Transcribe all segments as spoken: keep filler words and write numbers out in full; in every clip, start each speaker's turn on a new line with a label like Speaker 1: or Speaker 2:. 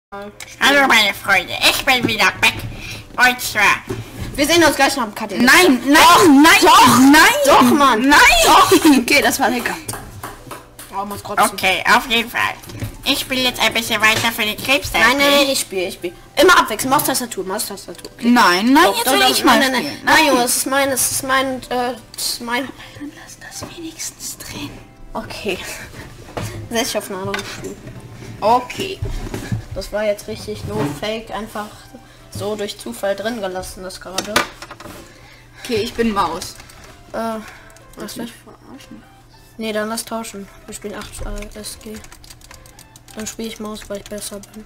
Speaker 1: Hallo meine Freunde, ich bin wieder back. Und zwar...
Speaker 2: Wir sehen uns gleich noch am Cut.
Speaker 1: Nein, nein,
Speaker 2: doch,
Speaker 1: nein,
Speaker 2: doch,
Speaker 1: nein,
Speaker 2: doch, Mann.
Speaker 1: Nein.
Speaker 2: Doch. Okay, das war lecker. Oh, muss
Speaker 1: okay, auf jeden Fall. Ich spiele jetzt ein bisschen weiter für die Krebs.
Speaker 2: Nein, nein, nein, ich spiele, ich spiele. Immer abwechseln, Maustastatur, Maustastatur. Okay.
Speaker 1: Nein, nein,
Speaker 2: doch,
Speaker 1: jetzt
Speaker 2: doch,
Speaker 1: will
Speaker 2: doch,
Speaker 1: ich mal
Speaker 2: nein, nein, nein, nein, Junge, es ist mein, es ist mein, äh, es ist mein...
Speaker 1: Dann lass das wenigstens drehen.
Speaker 2: Okay. Setz dich auf einen anderen Stuhl.
Speaker 1: Okay.
Speaker 2: Das war jetzt richtig no fake, einfach so durch Zufall drin gelassen, das gerade.
Speaker 1: Okay, ich bin Maus.
Speaker 2: Äh, was mich verarschen? Nee, dann lass tauschen. Wir spielen acht äh, S G. Dann spiele ich Maus, weil ich besser bin.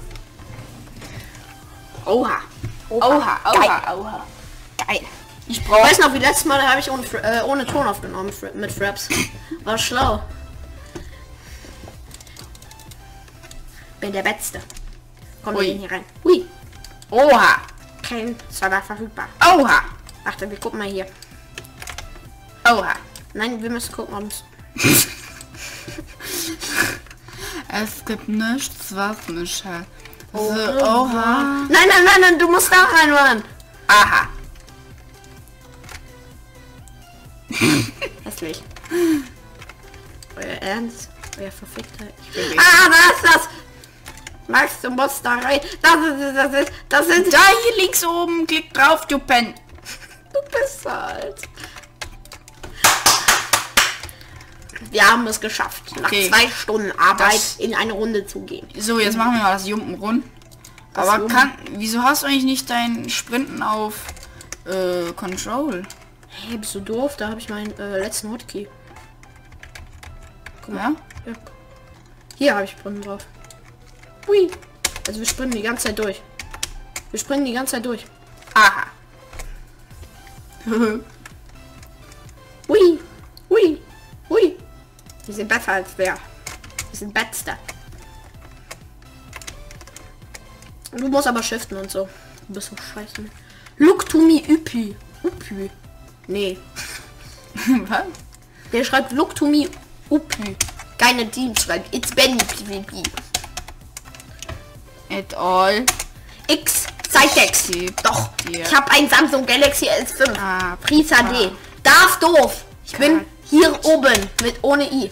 Speaker 1: Oha.
Speaker 2: Oha,
Speaker 1: Oha, oha,
Speaker 2: geil.
Speaker 1: oha.
Speaker 2: Geil.
Speaker 1: Ich brauche...
Speaker 2: Weiß noch, wie letztes Mal habe ich ohne, äh, ohne Ton aufgenommen mit Fraps. War schlau. Bin der Beste. Komm wir hier rein. Hui.
Speaker 1: Oha.
Speaker 2: Kein Server verfügbar.
Speaker 1: Oha.
Speaker 2: Warte, wir gucken mal hier.
Speaker 1: Oha.
Speaker 2: Nein, wir müssen gucken, ob es...
Speaker 1: Es gibt nichts, was mich hat.
Speaker 2: Oh,
Speaker 1: So, oha.
Speaker 2: Nein, nein, nein, nein, du musst da rein, Mann.
Speaker 1: Aha.
Speaker 2: Hässlich. Euer Ernst? Euer verfickter... Ich
Speaker 1: will
Speaker 2: ah, da ist das! Max, du musst da rein. Das ist, das ist, das ist...
Speaker 1: Da hier links oben, klick drauf, du Pen.
Speaker 2: Du bist halt... Wir haben es geschafft, nach
Speaker 1: Okay.
Speaker 2: zwei Stunden Arbeit
Speaker 1: Das-
Speaker 2: in eine Runde zu gehen.
Speaker 1: So, jetzt machen wir mal das Jumpen rund.
Speaker 2: Das
Speaker 1: Aber
Speaker 2: Jumpen.
Speaker 1: kann... Wieso hast du eigentlich nicht dein Sprinten auf äh, Control?
Speaker 2: Hey, bist du doof? Da habe ich meinen äh, letzten Hotkey. Guck mal.
Speaker 1: Ja?
Speaker 2: Ja. Hier habe ich Sprinten drauf. Hui. Also wir springen die ganze Zeit durch. Wir springen die ganze Zeit durch.
Speaker 1: Aha.
Speaker 2: Hui. Hui. Hui. Wir sind besser als wer. Wir sind Beste. Du musst aber shiften und so. Du bist so scheiße. Look to me, Üppi. Üppi. Nee.
Speaker 1: Was?
Speaker 2: Der schreibt Look to me, Üppi. Keine Team schreibt It's Benny P V P.
Speaker 1: At all.
Speaker 2: X Cytex. Doch.
Speaker 1: Hier.
Speaker 2: Ich habe ein Samsung Galaxy S fünf.
Speaker 1: Ah,
Speaker 2: Pris H D. Darf doof. Ich bin hier oben mit ohne I.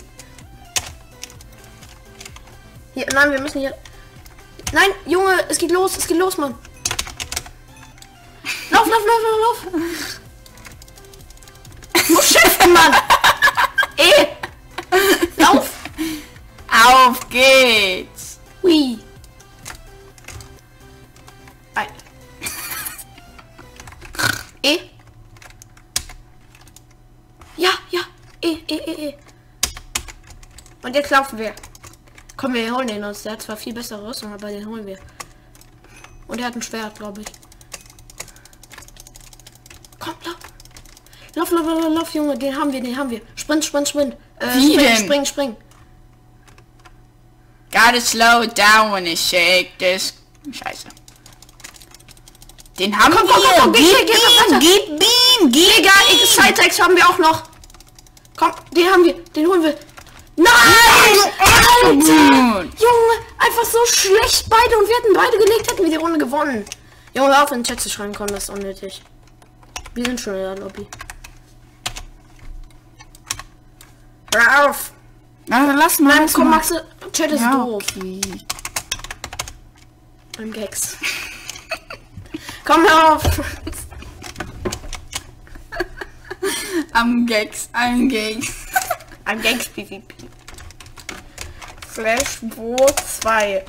Speaker 2: Hier, nein, wir müssen hier. Nein, Junge, es geht los, es geht los, Mann. Lauf, lauf, lauf, lauf, lauf. Du musst shiften, Mann. Ey. Lauf.
Speaker 1: Auf geht's.
Speaker 2: Hui. E. Ja, ja. E, E, E, E. Und jetzt laufen wir. Komm, wir holen den uns. Der hat zwar viel bessere Rüstung, aber den holen wir. Und er hat ein Schwert, glaube ich. Komm, lauf. Lauf, lauf, lauf, lauf, Junge. Den haben wir, den haben wir. Sprint, sprint, sprint. Äh,
Speaker 1: Wie
Speaker 2: spring,
Speaker 1: denn?
Speaker 2: spring, spring.
Speaker 1: Gotta slow down when I shake this. Scheiße. Den haben
Speaker 2: Komm,
Speaker 1: wir.
Speaker 2: komm, komm, komm, geh,
Speaker 1: Gib
Speaker 2: geh, geh,
Speaker 1: ihm, gib ihm, gib
Speaker 2: Egal,
Speaker 1: ihm.
Speaker 2: Cytex haben wir auch noch. Komm, den haben wir. Den holen wir. Nein! Alter! Junge, einfach so schlecht beide und wir hätten beide gelegt, hätten wir die Runde gewonnen. Junge, hör auf in den Chat zu schreiben, komm, das ist unnötig. Wir sind schon in der Lobby. Hör auf!
Speaker 1: Na, dann lass mal.
Speaker 2: Nein,
Speaker 1: lass
Speaker 2: komm,
Speaker 1: mal.
Speaker 2: Max, Chat ist
Speaker 1: Ja,
Speaker 2: doof.
Speaker 1: okay.
Speaker 2: Beim Gags. Komm, hör auf!
Speaker 1: Am Gags, am Gags.
Speaker 2: Ein Gags P V P. Slash wo zwei.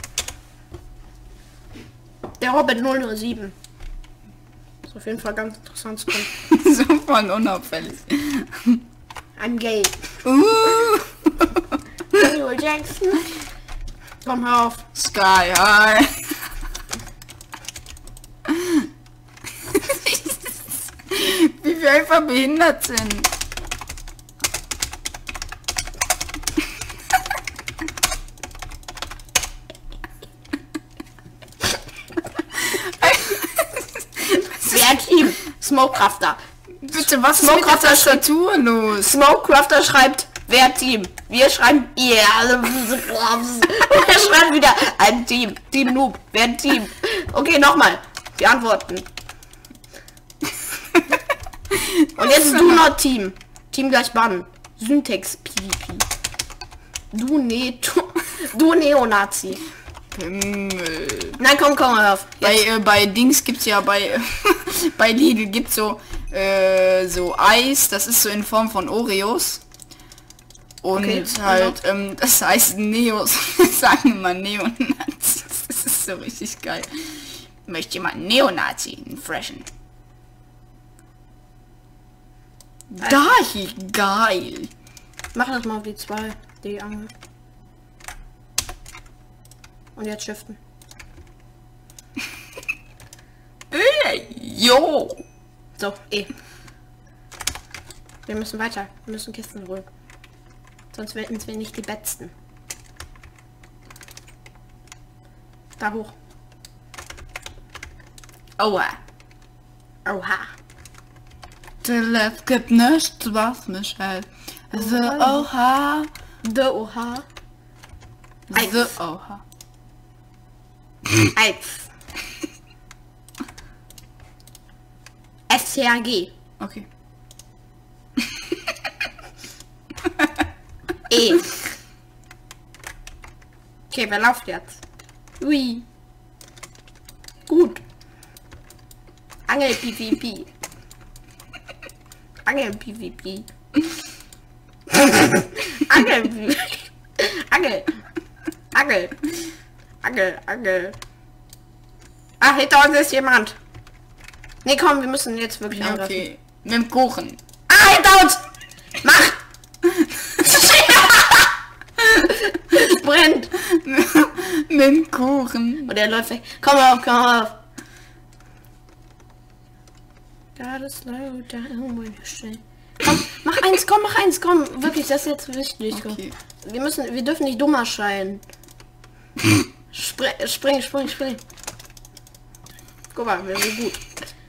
Speaker 2: Der Hobbit null null sieben. Ist auf jeden Fall ganz interessant zu kommen.
Speaker 1: So voll unauffällig.
Speaker 2: I'm gay.
Speaker 1: Uh.
Speaker 2: Samuel Jackson. Komm, hör auf.
Speaker 1: Sky High. Wie wir einfach behindert sind.
Speaker 2: Wer Team? Smokecrafter.
Speaker 1: Bitte, was ist mit
Speaker 2: Smokecrafter
Speaker 1: der Tastatur los?
Speaker 2: Smokecrafter schreibt Wer Team? Wir schreiben ihr. Yeah. Wir schreiben wieder ein Team. Team Noob. Wer Team? Okay, nochmal. Die Antworten. Und jetzt du noch Team. Team gleich Bann. Syntax PvP. Du ne du Neonazi.
Speaker 1: Pimmel.
Speaker 2: Nein, komm, komm mal auf.
Speaker 1: Bei, äh, bei Dings gibt's ja bei bei Lidl gibt's so äh, so Eis, das ist so in Form von Oreos. Und
Speaker 2: Okay,
Speaker 1: halt, ähm, das heißt Neos. Wir sagen immer Neonazis. Das ist so richtig geil. Möchte jemand einen Neonazi, einen freshen? Da hier, geil.
Speaker 2: Mach das mal wie zwei D Angel. Und jetzt shiften.
Speaker 1: Äh, jo.
Speaker 2: So, eh. Wir müssen weiter. Wir müssen Kisten holen. Sonst werden wir nicht die Besten. Da hoch.
Speaker 1: Aua.
Speaker 2: Oha.
Speaker 1: Der Left gibt nichts, was mich hält. The Oha.
Speaker 2: The Oha.
Speaker 1: The Oha.
Speaker 2: Eins. S C A G.
Speaker 1: Okay.
Speaker 2: E. Okay, wer läuft jetzt? Ui. Gut. Angel PvP. Angel PvP. Angel PvP. Angel. Angel. Angel. Angel. Ah, hinter uns ist jemand. Nee, komm, wir müssen jetzt wirklich angreifen.
Speaker 1: Okay. Mit dem Kuchen.
Speaker 2: Ah, hinter uns! Mach! Brennt!
Speaker 1: Mit dem Kuchen.
Speaker 2: Und er läuft weg. Komm auf, komm auf. Gotta slow down when you say. Komm, mach eins, komm, mach eins, komm. Wirklich, das ist jetzt wichtig. Komm.
Speaker 1: Okay.
Speaker 2: Wir müssen, wir dürfen nicht dumm erscheinen. Spring, spring, spring, spring. Guck mal, wir sind gut.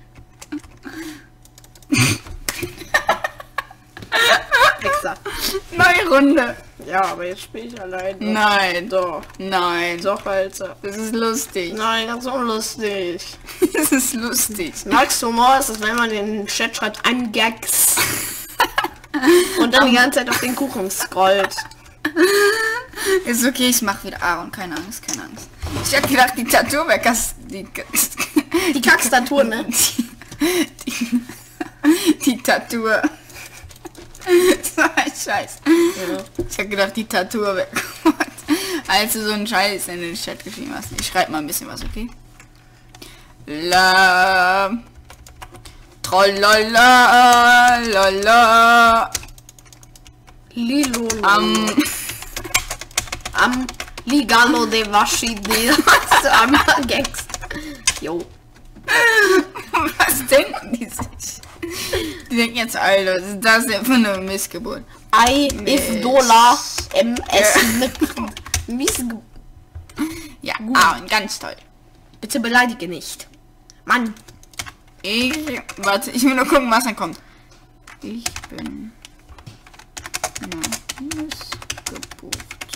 Speaker 2: Extra.
Speaker 1: Neue Runde.
Speaker 2: Ja, aber jetzt spiele ich allein.
Speaker 1: Nein.
Speaker 2: Doch.
Speaker 1: Nein.
Speaker 2: Doch, Alter.
Speaker 1: Das ist lustig.
Speaker 2: Nein, ganz unlustig.
Speaker 1: Das ist lustig.
Speaker 2: Max Humor ist es, wenn man in den Chat schreibt, ein Gags. Und dann die ganze Zeit auf den Kuchen scrollt.
Speaker 1: Ist okay, ich mach wieder Aaron. Keine Angst, keine Angst. Ich hab gedacht, die Tattoo wäre kas... Die,
Speaker 2: Die Kackstatur, ne?
Speaker 1: Die, die, die Tattoo. So ein Scheiß.
Speaker 2: Ja.
Speaker 1: Ich hab gedacht, die Tattoo wäre... Als du so einen Scheiß in den Chat geschrieben hast. Ich schreib mal ein bisschen was, okay? La... Trollala, lala.
Speaker 2: Lilo.
Speaker 1: Am...
Speaker 2: Am Ligalo de Waschi de am Gags. Jo.
Speaker 1: Was denken die sich? Die denken jetzt, Alter, was ist das denn für eine Missgeburt?
Speaker 2: I if Dollar M S Missgeburt.
Speaker 1: Ja, Aaron, ganz toll.
Speaker 2: Bitte beleidige nicht. Mann.
Speaker 1: Ich, warte, ich will nur gucken, was dann kommt. Ich bin na, missgebucht.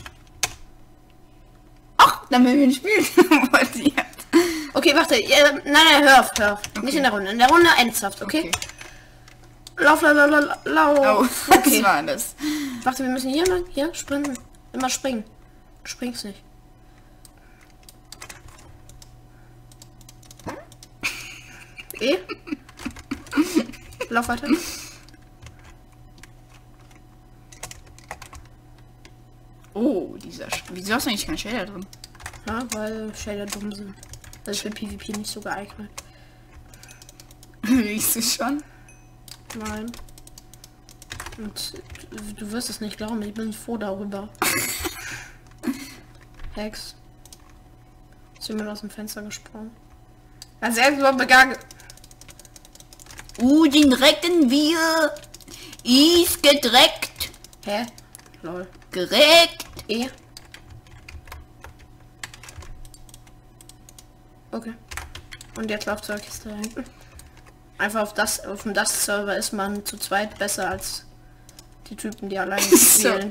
Speaker 1: Ach, dann bin ich ein Spiel importiert.
Speaker 2: Okay, warte. Ja, nein, nein, hör auf, hör auf. Okay. Nicht in der Runde. In der Runde ernsthaft, okay? okay. Lauf, lauf, lauf, lauf.
Speaker 1: Oh,
Speaker 2: okay.
Speaker 1: Was war das?
Speaker 2: Warte, wir müssen hier lang. Hier, sprinten. Immer springen. Du springst nicht. Eh? Lauf weiter.
Speaker 1: Oh, dieser... Sch Wieso hast du eigentlich keinen Shader drin?
Speaker 2: Ja, weil Shader dumm sind. Das ist für PvP nicht so geeignet.
Speaker 1: Riechst du schon?
Speaker 2: Nein. Und du wirst es nicht glauben, ich bin froh darüber. Hex. Ist jemand aus dem Fenster gesprungen? Er selbst war begangen.
Speaker 1: Uh, den retten wir. Ist gedreckt.
Speaker 2: Hä? Lol.
Speaker 1: Gereckt.
Speaker 2: E. Okay. Und jetzt läuft zur Kiste da hinten. Einfach auf das, auf dem das Server ist man zu zweit besser als Die Typen, die alleine
Speaker 1: So.
Speaker 2: spielen.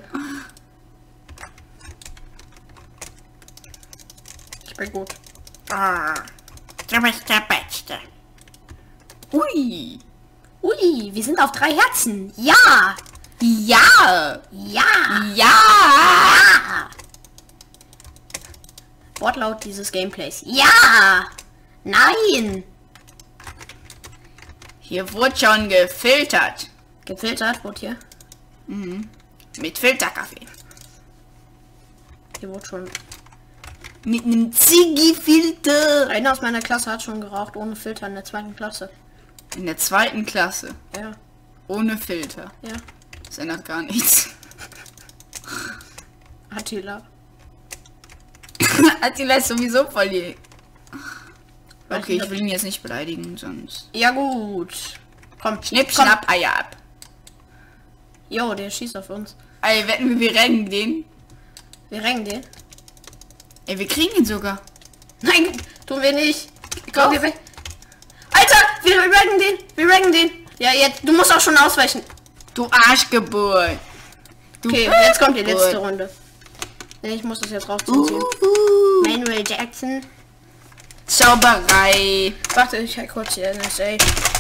Speaker 2: Ich bin gut.
Speaker 1: Ah, du bist der Beste. Ui.
Speaker 2: Ui, wir sind auf drei Herzen. Ja!
Speaker 1: Ja.
Speaker 2: Ja!
Speaker 1: Ja.
Speaker 2: Ja! Wortlaut dieses Gameplays. Ja! Nein!
Speaker 1: Hier wurde schon gefiltert.
Speaker 2: Gefiltert wurde hier.
Speaker 1: Mit Filterkaffee.
Speaker 2: Hier wurde schon.
Speaker 1: Mit einem Ziggy-Filter.
Speaker 2: Einer aus meiner Klasse hat schon geraucht ohne Filter in der zweiten Klasse.
Speaker 1: In der zweiten Klasse.
Speaker 2: Ja,
Speaker 1: Ohne Filter.
Speaker 2: ja.
Speaker 1: Das ändert gar nichts.
Speaker 2: Attila.
Speaker 1: Attila ist sowieso voll die...
Speaker 2: Weiß
Speaker 1: Okay,
Speaker 2: nicht,
Speaker 1: ich
Speaker 2: ob-
Speaker 1: will ihn jetzt nicht beleidigen, sonst...
Speaker 2: Ja gut. Komm,
Speaker 1: Schnipp,
Speaker 2: komm.
Speaker 1: schnapp, Eier ab.
Speaker 2: Jo, der schießt auf uns.
Speaker 1: Ey, wetten wir, wir rennen den?
Speaker 2: Wir rennen den.
Speaker 1: Ey, wir kriegen ihn sogar.
Speaker 2: Nein, tun wir nicht.
Speaker 1: Doch.
Speaker 2: Komm, wir weg. Alter, wir rennen den. Wir rennen den. Ja, jetzt, du musst auch schon ausweichen.
Speaker 1: Du Arschgeburt. Du
Speaker 2: Okay, jetzt kommt die letzte
Speaker 1: Geburt.
Speaker 2: Runde. Nee, ich muss das jetzt rausziehen.
Speaker 1: Uhu.
Speaker 2: Manuel Jackson.
Speaker 1: Zauberei.
Speaker 2: Warte, ich hack kurz die N S A.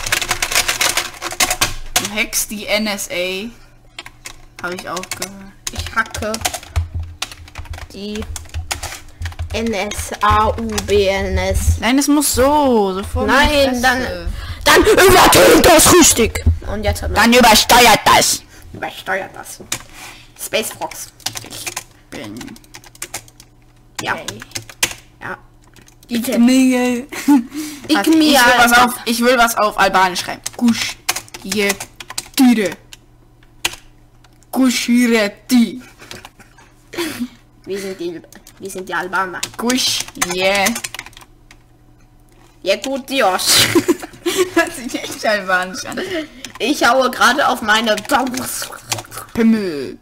Speaker 1: Du hackst die N S A. Habe ich auch gehört.
Speaker 2: Ich hacke die N S A U B N S.
Speaker 1: Nein, es muss so. so vor
Speaker 2: Nein,
Speaker 1: meine
Speaker 2: dann,
Speaker 1: Fresse.
Speaker 2: dann übertönt das richtig. Und jetzt hat man
Speaker 1: Dann übersteuert das.
Speaker 2: übersteuert das. Space Fox.
Speaker 1: Ich bin...
Speaker 2: Ja.
Speaker 1: gay.
Speaker 2: Ja.
Speaker 1: Ich
Speaker 2: Bitte.
Speaker 1: mir.
Speaker 2: Ich
Speaker 1: Ich will
Speaker 2: mir.
Speaker 1: was auf, ich will was auf Albanisch schreiben. Kusch. Je. Tire. Kuschireti.
Speaker 2: Wir sind die, wir sind die Albaner.
Speaker 1: Kusch. Je.
Speaker 2: Ja gut, Dios.
Speaker 1: Hört sich echt albanisch an.
Speaker 2: Ich haue gerade auf meine...
Speaker 1: Pimmel.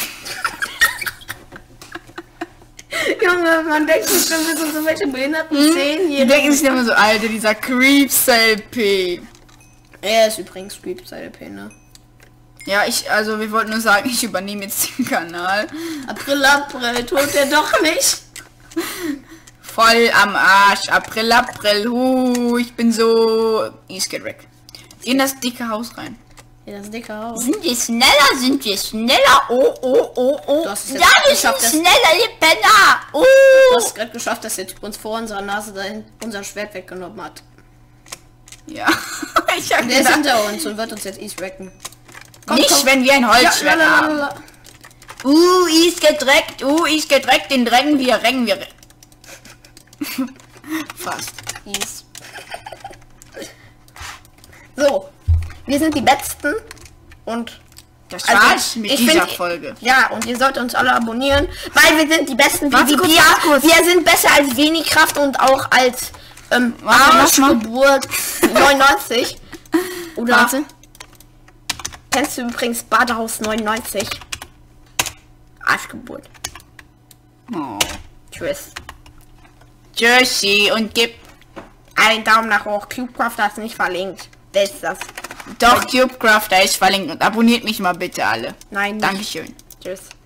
Speaker 2: Junge, man denkt sich schon, wir sind so welche behinderten
Speaker 1: Die
Speaker 2: Zehnjährigen.
Speaker 1: denken sich immer so, Alter, dieser Creep-L P.
Speaker 2: Er ist übrigens Creep, seine Pene.
Speaker 1: Ja, ich, also wir wollten nur sagen, ich übernehme jetzt den Kanal.
Speaker 2: April, April, tut er doch nicht.
Speaker 1: Voll am Arsch. April, April. Huh, ich bin so... Ich geht weg. In das dicke Haus rein.
Speaker 2: Ja, das dicke Haus.
Speaker 1: Sind wir schneller? Sind wir schneller? Oh, oh, oh, oh.
Speaker 2: Du hast es jetzt
Speaker 1: Ja, wir
Speaker 2: geschafft,
Speaker 1: sind
Speaker 2: das-
Speaker 1: schneller, ihr Penner. Oh.
Speaker 2: Du hast es gerade geschafft, dass der Typ uns vor unserer Nase dahin unser Schwert weggenommen hat.
Speaker 1: Ja. Ich hab
Speaker 2: Der ist
Speaker 1: gedacht,
Speaker 2: hinter uns und wird uns jetzt east wrecken. Komm,
Speaker 1: nicht,
Speaker 2: komm.
Speaker 1: wenn wir ein
Speaker 2: Ja,
Speaker 1: Holzschwert haben.
Speaker 2: lalalala.
Speaker 1: Uh, ist gedreckt. Uh, ist gedreckt. Den drängen wir, rennen wir. Fast.
Speaker 2: East. So, wir sind die Besten und
Speaker 1: Das
Speaker 2: Also,
Speaker 1: war's mit
Speaker 2: ich
Speaker 1: dieser
Speaker 2: find-
Speaker 1: Folge.
Speaker 2: ja, und ihr sollt uns alle abonnieren, weil wir sind die Besten wie
Speaker 1: Warte
Speaker 2: die
Speaker 1: kurz,
Speaker 2: Pia.
Speaker 1: warte kurz.
Speaker 2: Wir sind besser als wenig Kraft und auch als ähm,
Speaker 1: Warte, lass mal.
Speaker 2: Arschgeburt neunundneunzig. Oder
Speaker 1: Warte.
Speaker 2: kennst du übrigens Badehaus neunundneunzig? Arschgeburt.
Speaker 1: Oh.
Speaker 2: Tschüss.
Speaker 1: Tschüssi und gib
Speaker 2: Einen Daumen nach hoch. Cubecraft ist nicht verlinkt. Wer ist das?
Speaker 1: doch Cubecraft, da ist verlinkt und abonniert mich mal bitte alle.
Speaker 2: Nein, nicht.
Speaker 1: Dankeschön.
Speaker 2: Tschüss.